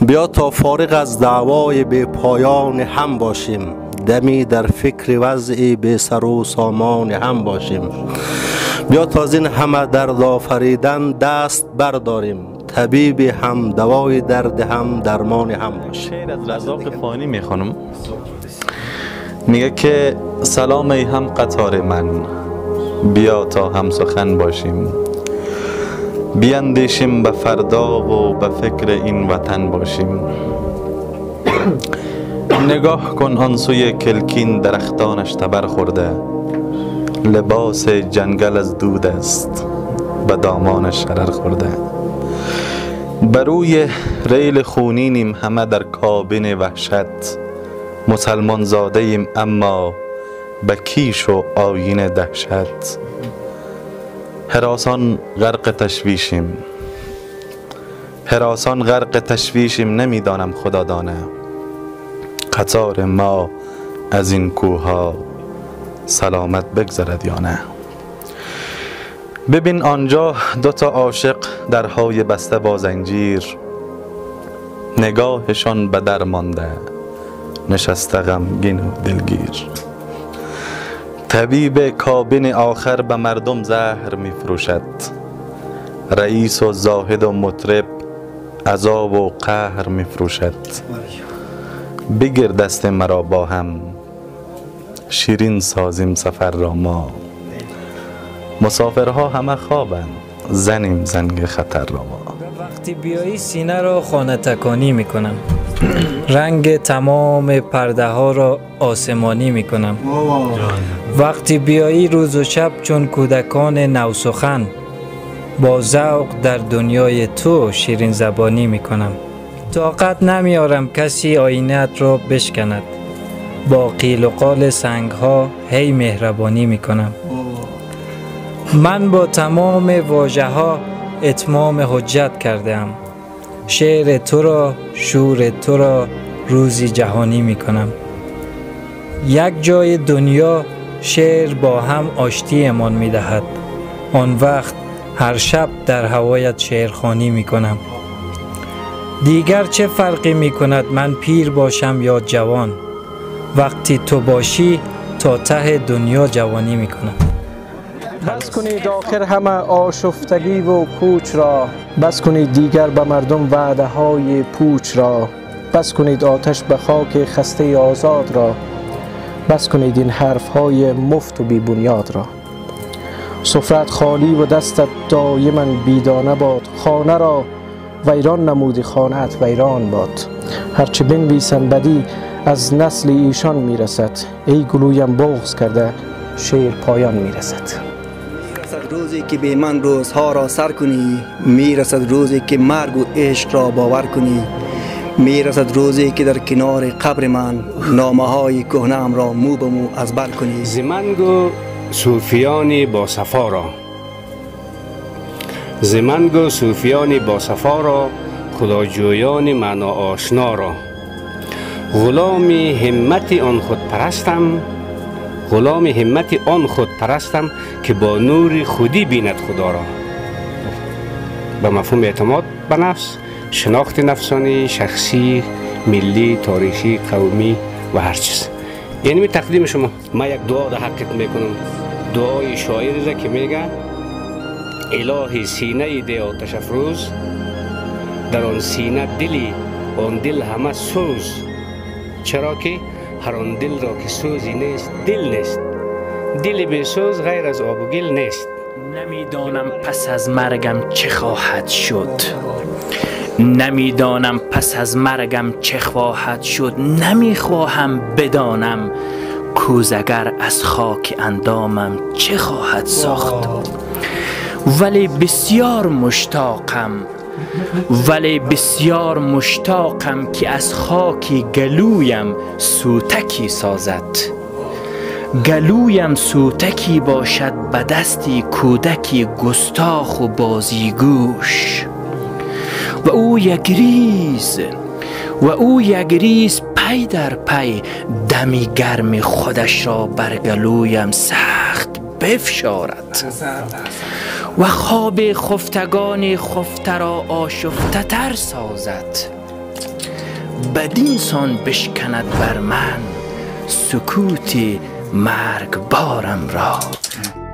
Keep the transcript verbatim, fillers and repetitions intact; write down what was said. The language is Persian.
بیا تا فارغ از دعوای بی پایان هم باشیم، دمی در فکر وضع بی سر و سامان هم باشیم. بیا تا از این همه درد آفریدن دست برداریم، طبیب هم دوای درد هم درمان هم باشیم. شعر از رزاق فانی میخوانم. میگه که سلام ای هم قطار من، بیا تا هم سخن باشیم. بیندیشیم به فردا و به فکر این وطن باشیم. نگاه کن آن سوی کلکین درختانش تبر خورده، لباس جنگل از دود است به دامانش شرر خورده. بروی ریل خونینیم همه در کابین وحشت، مسلمان زاده ایم اما به کیش و آیین دهشت. هراسان غرق تشویشیم، هراسان غرق تشویشیم، نمیدانم خدا دانه قطار ما از این کوها سلامت بگذرد یا نه. ببین آنجا دوتا عاشق درهای بسته با زنجیر، نگاهشان به در مانده نشسته غمگین و دلگیر. طبیب کابین آخر به مردم زهر می فروشد، رئیس و زاهد و مطرب عذاب و قهر می فروشد. بگیر دست مرا با هم، شیرین سازیم سفر را ما. مسافرها همه خوابند، زنیم زنگ خطر را ما. وقتی بیایی سینه را خانه تکانی می کنم، رنگ تمام پرده ها را آسمانی می کنم. وقتی بیایی روز و شب چون کودکان نوسخن، با ذوق در دنیای تو شیرین زبانی می کنم. طاقت نمیارم کسی آینه‌ات را بشکند، با قیل و قال سنگ ها هی مهربانی می کنم. من با تمام واژه ها اتمام حجت کردم، شعر تو را شور تو را روزی جهانی می کنم. یک جای دنیا شعر با هم آشتی امان می دهد، آن وقت هر شب در هوایت شعرخوانی می کنم. دیگر چه فرقی می کند من پیر باشم یا جوان، وقتی تو باشی تا ته دنیا جوانی می کنم. بس کنید آخر همه آشفتگی و کوچ را، بس کنید دیگر به مردم وعده های پوچ را. بس کنید آتش به خاک خسته آزاد را، بس کنید این حرف های مفت و بی بنیاد را. سفرت خالی و دستت دایما بیدانه باد، خانه را ویران نمودی خانه‌ات ویران باد. هرچه بنویسن بدی از نسل ایشان میرسد، ای گلویم بغض کرده شعر پایان میرسد. میرسد روزی که به من روزها را سر کنی، میرسد روزی که مرگ و عشق را باور کنی، میرسد روزی که در کنار قبر من نامه های کهنه‌ام را مو به مو از بر کنی. زمنگو صوفیانی با صفا را، زمنگو صوفیانی با صفا را، خداجویان معنا آشنا را. غلام همت آن خود پرستم، غلام همت آن خود پرستم که با نور خودی بیند خدا را. به مفهوم اعتماد به نفس، شناخت نفسانی، شخصی، ملی، تاریخی، قومی و هر چیز. یعنی می تقدیم شما من یک دعا در حقت میکنم، دعای شاعری را که میگه الهی سینه ده آتش افروز، در آن سینه دلی، آن دل همه سوز. چرا که هر آن دل را که سوزی نیست دل نیست، دل بی سوز غیر از آب و گل نیست. نمیدانم پس از مرگم چه خواهد شد، نمیدانم پس از مرگم چه خواهد شد. نمیخواهم بدانم کوزگر از خاک اندامم چه خواهد ساخت. ولی بسیار مشتاقم، ولی بسیار مشتاقم که از خاک گلویم سوتکی سازد. گلویم سوتکی باشد به دستی کودکی گستاخ و بازیگوش. و او یک ریز و او یک ریز پی در پی دمی گرم خودش را بر گلویم سخت بفشارد و خواب خفتگان خفته را آشفته تر سازد. بدین سان بشکند بر من سکوت مرگبارم را.